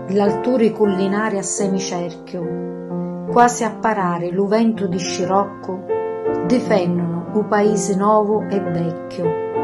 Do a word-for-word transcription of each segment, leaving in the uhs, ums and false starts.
l'alturi collinari a semicerchio, quasi a parare lu vento di scirocco, difendono u paese nuovo e vecchio.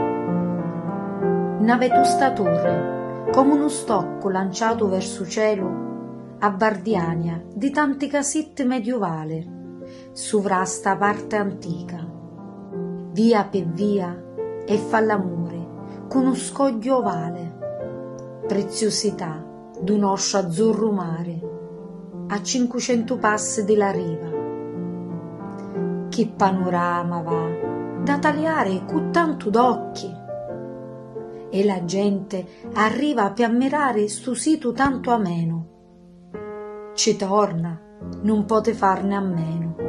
Una vetusta torre, come uno stocco lanciato verso cielo, a Bardiania di tanti casitti medievale, sovra sta parte antica, via per via e fa l'amore con uno scoglio ovale, preziosità d'un oscio azzurro mare, a cinquecento passi della riva. Che panorama va, da tagliare con tanto d'occhi, e la gente arriva per ammirare sto sito tanto ameno. Ci torna, non pote farne a meno.